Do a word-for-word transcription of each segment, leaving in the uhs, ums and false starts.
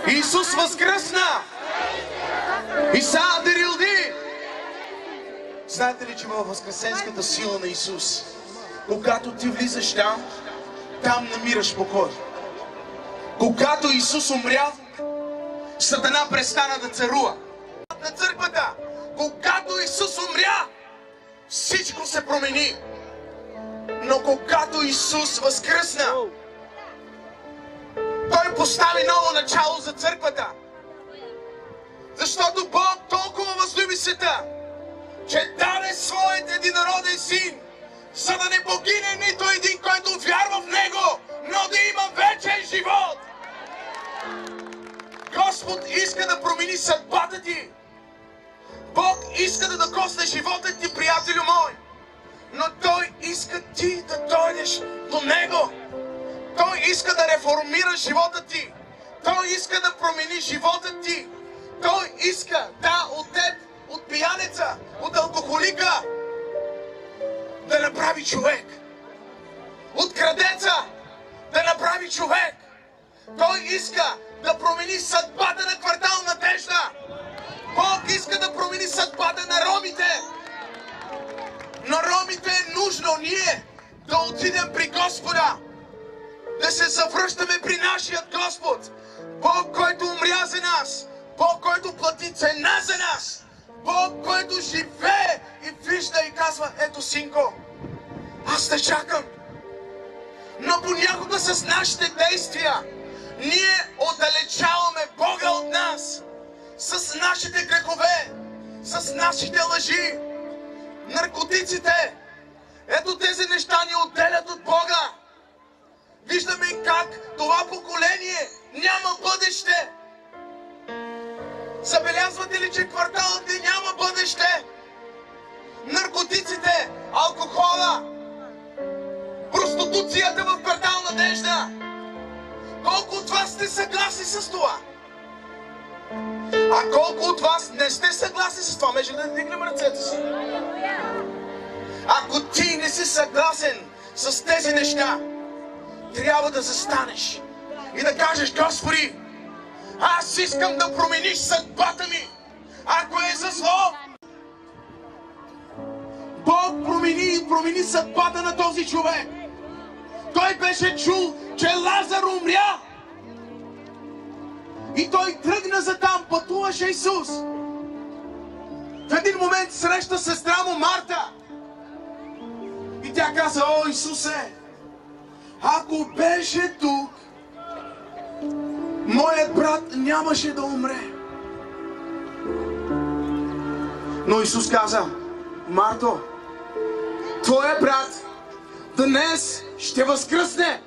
Исус възкръсна! И сега да рилди! Знаете ли, че във възкресенската сила на Исус, когато ти влизаш там, там намираш покой. Когато Исус умря, Сатана престана да царува на църквата. Когато Исус умря, всичко се промени. Но когато Исус възкръсна, Той постави ново начало за църквата. Защото Бог толкова възлюби света, че даде своят единороден син, за да не погине нито един, който вярва в Него, но да има вечен живот. Господ иска да промени съдбата ти. Бог иска да докосне живота ти, приятелю мой. Но Той иска ти да дойдеш до Него. Той иска да реформира живота ти. Той иска да промени живота ти. Той иска, да, от теб, от пияница, от алкохолика, да направи човек. От крадеца да направи човек. Той иска да промени съдбата на квартал Надежда. Бог иска да промени съдбата на ромите. На ромите е нужно ние да отидем при Господа. Да се завръщаме при нашия Господ. Бог, който умря за нас. Бог, който плати цена за нас. Бог, който живее и вижда и казва: ето, синко, аз те чакам. Но понякога с нашите действия ние отдалечаваме Бога от нас. С нашите грехове, с нашите лъжи, наркотиците. Ето тези неща ни отделят от Бога. Виждаме как това поколение няма бъдеще. Забелязвате ли, че кварталът ни няма бъдеще? Наркотиците, алкохола, проституцията в квартал Надежда. Колко от вас сте съгласни с това? А колко от вас не сте съгласни с това? Може да дигнем ръцете си. Ако ти не си съгласен с тези неща, трябва да застанеш и да кажеш: Господи, аз искам да промениш съдбата ми. Ако е за зло, Бог промени, промени съдбата на този човек. Той беше чул, че Лазар умря. И той тръгна за там, пътуваше Исус. В един момент среща сестра му Марта. И тя каза: о, Исусе, ако беше тук, моят брат нямаше да умре. Но Исус каза: Марто, твоя брат днес ще възкръсне.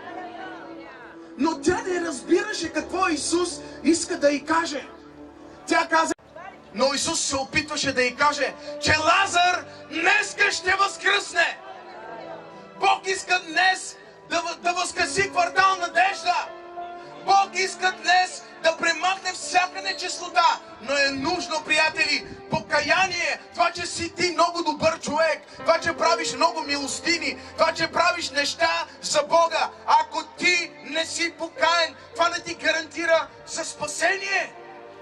Но тя не разбираше какво Исус иска да й каже. Тя каза, но Исус се опитваше да й каже, че Лазар днеска ще възкръсне. Бог иска днес да, да възкръси квартал Надежда. Бог иска днес да премахне всяка нечистота. Но е нужно, приятели, покаяние. Това, че си ти много добър човек. Това, че правиш много милостини. Това, че правиш неща за Бога. Ако ти не си покаян, това не ти гарантира за спасение.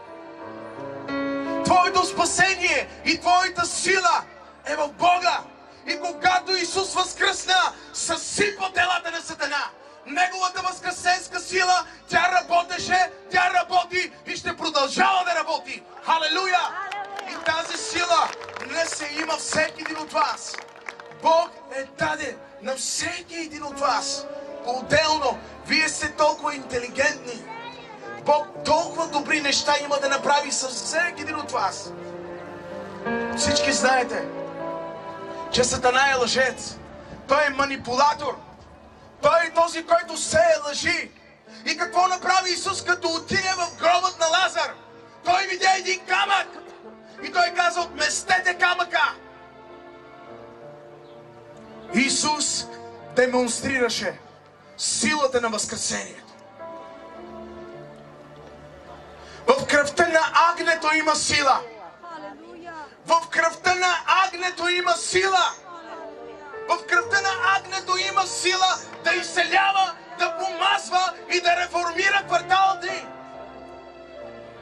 Твоето спасение и твоята сила е в Бога. И когато Исус възкръсна, съсипа телата на Сатана. Неговата възкресенска сила, тя работеше, тя работи и ще продължава да работи. Халелуя! И тази сила днес е има всеки един от вас. Бог е даден на всеки един от вас. По-отделно, вие сте толкова интелигентни. Бог толкова добри неща има да направи с всеки един от вас. Всички знаете, че Сатана е лъжец. Той е манипулатор. Той е този, който сее лъжи. И какво направи Исус, като отиде в гробът на Лазар? Той видя един камък. И той каза: отместете камъка. Исус демонстрираше силата на възкресението. В кръвта на агнето има сила. В кръвта на агнето има сила. В кръвта на агнето има сила да изцелява, да помазва и да реформира квартала ти.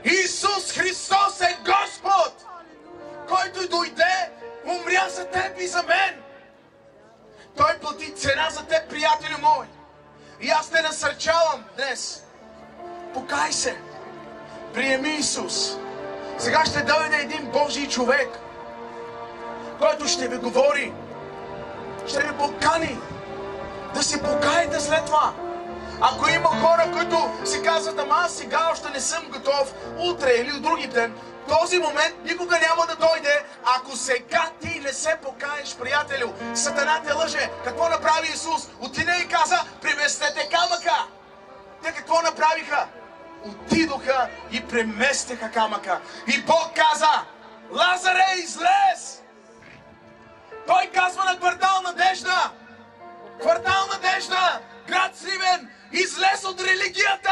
Исус Христос е Господ, който дойде, умря за теб и за мен. Той плати цена за теб, приятелю мой. И аз те насърчавам днес. Покай се. Приеми Исус. Сега ще дойде един Божий човек, който ще ви говори, ще ви покани да се покаете след това. Ако има хора, които си казват, ама аз сега още не съм готов, утре или от други ден, този момент никога няма да дойде, ако сега ти не се покаеш, приятелю. Сатана те лъже. Какво направи Исус? Отиде и каза, преместете камъка. Те какво направиха? Отидоха и преместиха камъка. И Бог каза, Лазаре, излез! Той казва на квартал Надежда, квартал Надежда, град Сливен, излез от религията!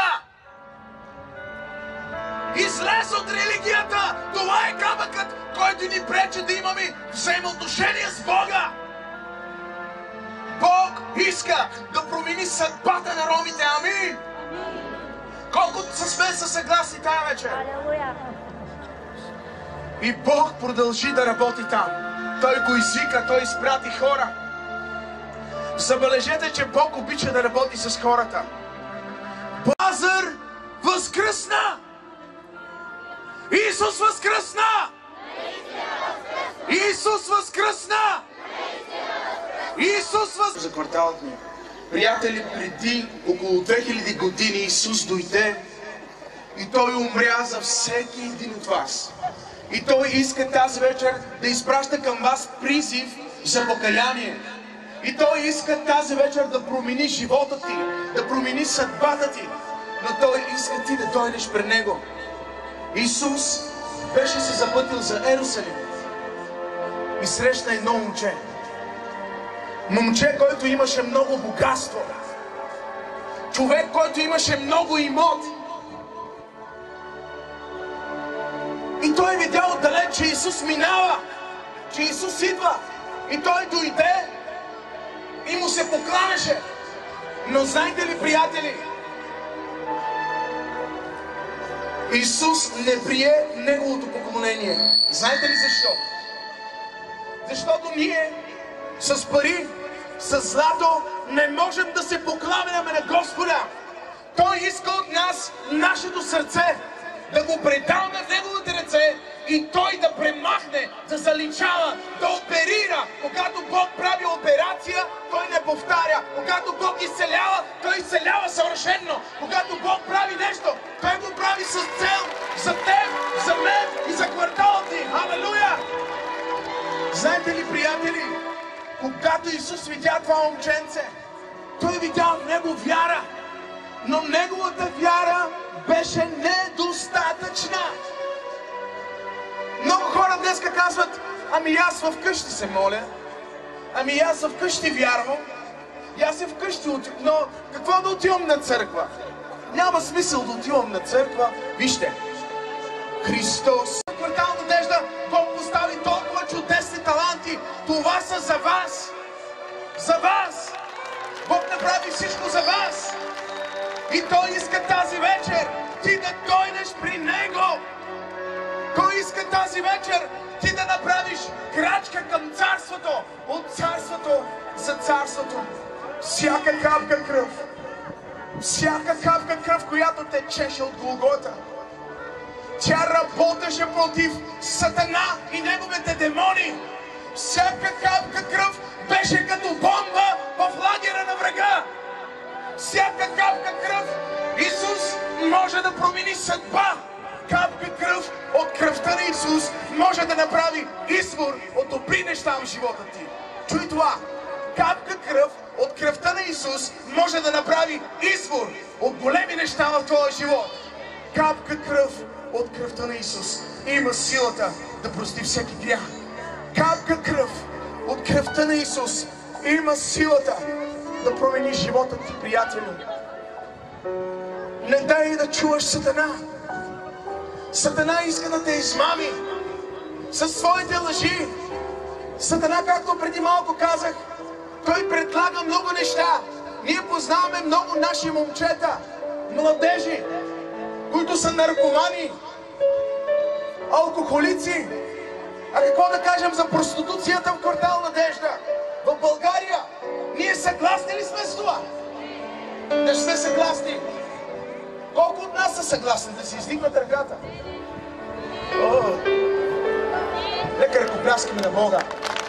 Излез от религията! Това е камъкът, който ни пречи да имаме взаимоотношения с Бога! Бог иска да промени съдбата на ромите. Амин! Колкото с мен са съгласни тая вечер. И Бог продължи да работи там. Той го извика, Той изпрати хора. Забележете, че Бог обича да работи с хората. Лазар възкръсна! Исус възкръсна! Исус възкръсна! Исус възкръсна! За кварталът ми. Приятели, преди около две хиляди години Исус дойде и Той умря за всеки един от вас. И Той иска тази вечер да изпраща към вас призив за покаяние. И Той иска тази вечер да промени живота ти, да промени съдбата ти. Но Той иска ти да дойдеш пред Него. Исус беше се запътил за Ерусалим и срещна едно момче. Момче, който имаше много богатство. Човек, който имаше много имоти. И той видя отдалеч, че Исус минава, че Исус идва. И той дойде и му се покланяше. Но знаете ли, приятели, Исус не прие неговото поклонение. Знаете ли защо? Защото ние с пари, с злато не можем да се покланяме на Господа. Той иска от нас нашето сърце, да го предаваме в Неговите ръце и Той да премахне, да заличава, да оперира. Когато Бог прави операция, Той не повтаря. Когато Бог изцелява, Той изцелява съвършено. Когато Бог прави нещо, Той го прави с цел за теб, за мен и за кварталът ни. Халелуя! Знаете ли, приятели, когато Исус видя това момченце, Той видя в него вяра, но неговата вяра беше недостатъчна. Много хора днеска казват, ами аз вкъщи се моля, ами аз вкъщи вярвам, и аз се вкъщи отивам, но какво да отивам на църква? Няма смисъл да отивам на църква. Вижте, Христос. Квартал Надежда, Бог постави толкова чудесни таланти. Това са за вас. За вас. Бог направи всичко за вас. И Той иска тази вечер ти да дойдеш при Него. Той иска тази вечер ти да направиш крачка към царството. От царството за царството. Всяка капка кръв. Всяка капка кръв, която течеше от Голгота. Тя работеше против Сатана и неговите демони. Всяка капка кръв беше като бомба в лагера на врага. Всяка капка кръв Исус може да промени съдба. Капка кръв от кръвта на Исус може да направи избор от добри неща в живота ти. Чуй това. Капка кръв от кръвта на Исус може да направи избор от големи неща в твоя живот. Капка кръв от кръвта на Исус има силата да прости всеки грях. Капка кръв от кръвта на Исус има силата да промени живота ти, приятели. Не дай да чуваш Сатана. Сатана иска да те измами със своите лъжи. Сатана, както преди малко казах, той предлага много неща. Ние познаваме много наши момчета, младежи, които са наркомани, алкохолици. А какво да кажем за проституцията в квартал Надежда? В България. Ние съгласни ли сме с това? Не сме съгласни. Колко от нас са съгласни да си издигнат ръката? О, нека ръкопляскаме на Бога.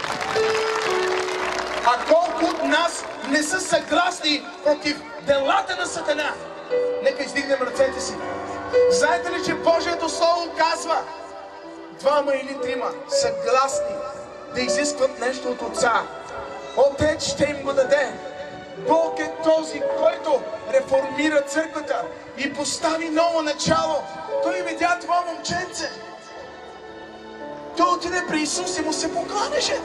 А колко от нас не са съгласни против делата на Сатана? Нека издигнем ръцете си. Знаете ли, че Божието Слово казва, двама или трима съгласни да изискват нещо от Отца, Отец ще им го даде. Бог е този, който реформира църквата и постави ново начало. Той видя това момченце. Той отиде при Исус и му се покланяше.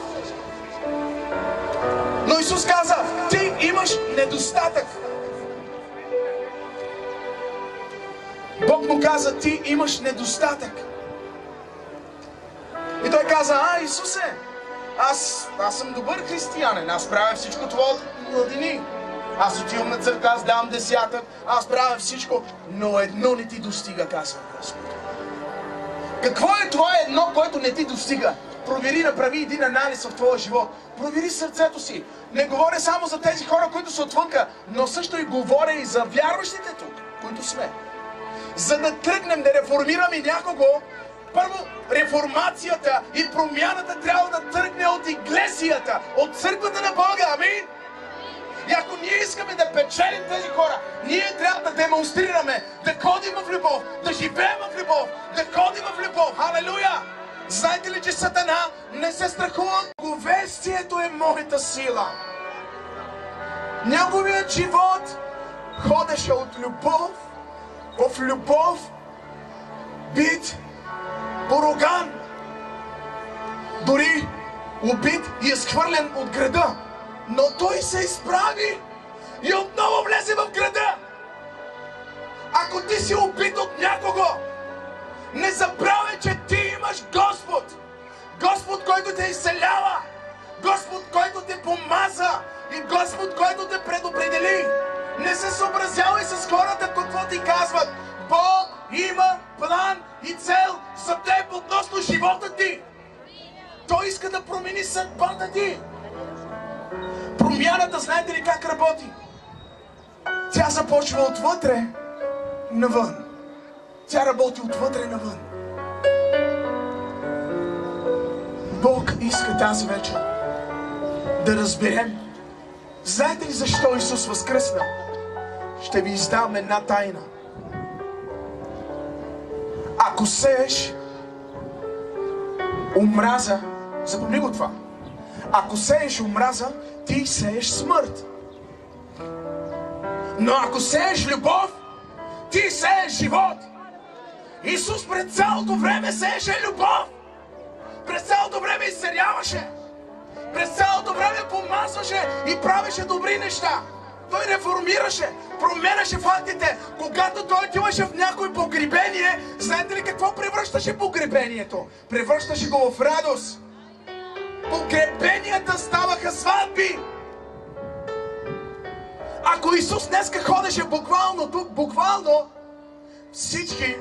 Но Исус каза, ти имаш недостатък. Бог му каза, ти имаш недостатък. И той каза, а, Исусе, аз, аз съм добър християнин, аз правя всичко това от младини. Аз отивам на църква, аз давам десятък, аз правя всичко, но едно не ти достига, казва Господ. Какво е това едно, което не ти достига? Провери, направи един анализ в твоя живот. Провери сърцето си. Не говоря само за тези хора, които са отвънка, но също и говоря и за вярващите тук, които сме. За да тръгнем да реформираме някого, първо, реформацията и промяната трябва да тръгне от иглесията, от църквата на Бога. Амин? И ако ние искаме да печелим тези хора, ние трябва да демонстрираме, да ходим в любов, да живеем в любов, да ходим в любов. Халелуя! Знаете ли, че Сатана не се страхува? Благовестието е моята сила. Неговият живот ходеше от любов в любов, бит, поруган, дори убит и изхвърлен от града. Но той се изправи и отново влезе в града. Ако ти си убит от някого, не забравяй, че ти имаш Господ. Господ, който те изцелява. Господ, който те помаза. И Господ, който те предопредели. Не се съобразявай с хората, какво ти казват. Бог има план и цел за теб относно живота ти. Той иска да промени съдбата ти. Промяната, знаете ли как работи? Тя започва отвътре навън. Тя работи отвътре навън. Бог иска тази вечер да разберем. Знаете ли защо Исус възкръсна? Ще ви издам една тайна. Ако сееш омраза, запомни го това. Ако сееш омраза, ти сееш смърт. Но ако сееш любов, ти сееш живот. Исус през цялото време сееше любов. През цялото време изцеляваше. През цялото време помазваше и правеше добри неща. Той реформираше, променяше фактите. Когато той отиваше в някой погребение, знаете ли какво превръщаше погребението? Превръщаше го в радост. Погребенията ставаха сватби. Ако Исус днеска ходеше буквално тук, буквално всички,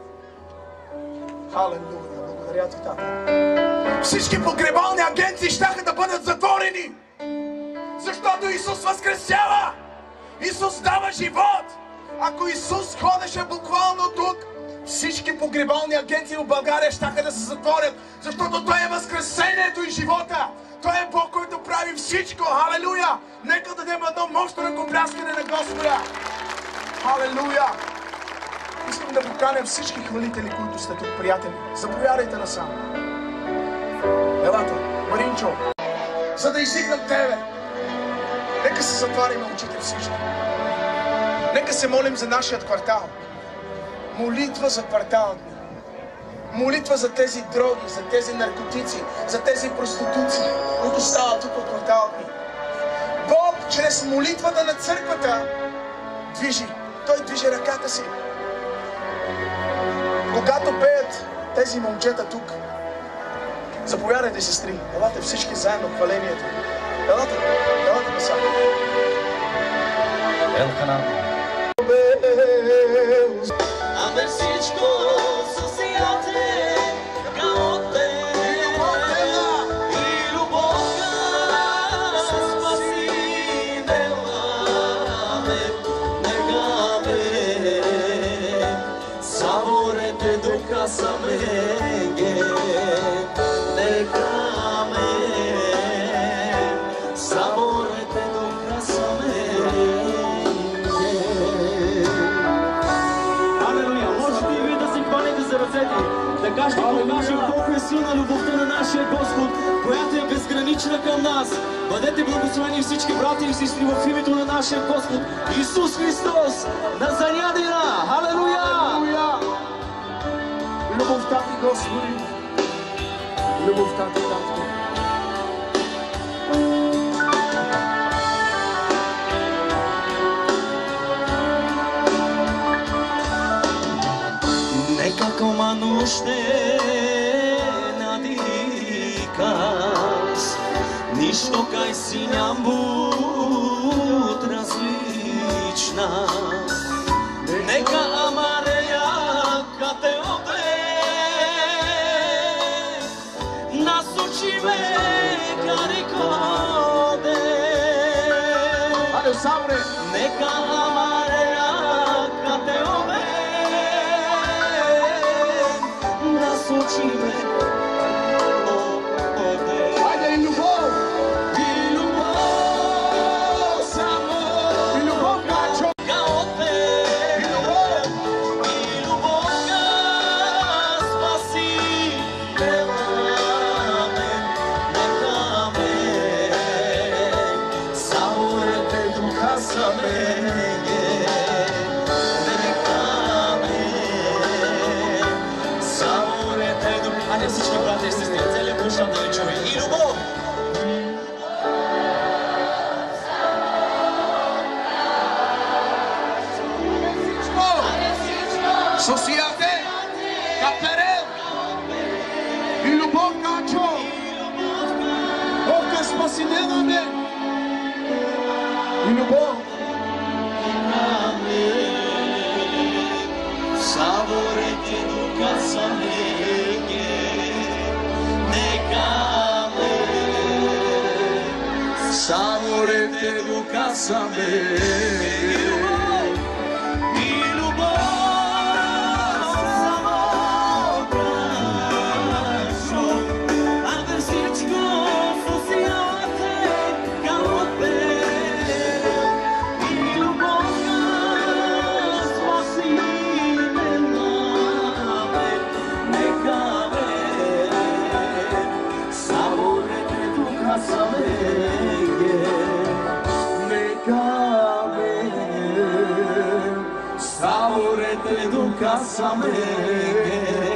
халелуя, благодаря ти, Тата, всички погребални агенции щяха да бъдат затворени. Защото Исус възкресява. Исус дава живот. Ако Исус ходеше буквално тук, всички погребални агенции в България щяха да се затворят. Защото Той е възкресението и живота. Той е Бог, който прави всичко. Халелуя! Нека дадем едно мощно ръкопляскане на Господа. Халелуя! Искам да поканя всички хвалители, които сте тук, приятели. Заповядайте насам. Елата, Маринчо, за да издигнам Тебе. Нека се затварим очите всички. Нека се молим за нашия квартал. Молитва за квартала ни. Молитва за тези дроги, за тези наркотици, за тези проституции, които стават тук от квартала ни. Бог чрез молитвата на църквата движи. Той движи ръката си. Когато пеят тези момчета тук, заповядайте, сестри. Елате всички заедно в хвалението. Елате, елате насам. Елхана. Абе всичко със сияте educa samenge, neka me sabore te educa samenge. Алелуя! Можете и вие да си хванете за ръцете, да кажете покажем колко е силна любовта на нашия Господ, която е безгранична към нас. Бъдете благословени всички брати и сестри в името на нашия Господ Исус Христос, Назарянина! Алелуя! Любовта ти, Господи, любовта ти, Татко. Nekako manušte nadikas, ništo kaj si njam bud različna. Neka amareja kad te ode, nasuči me karikode. Ado sabre. Neka amareja kad te ode, nasuči me ode. Ajde i ljubov. I ljubov samo, I ljubov gačo. kao te. I ljubov. I ljubov ga spasi, neka me, neka me, sabore te educa samenge, neka me, sabore te educa. Ajde всички брати и сестри, целият душа да ви чуе. И любов! Sociate, Caperel, и любов gačo. Бог те спаси, не на мен. И любов. Sabore te educa samenge, neka me, Sabore te educa samenge. i ljubov samo kažu, a da всичко sociate kao te. I ljubov ga spasi, neka me, sabore te educa samenge, neka me, sabore te educa samenge.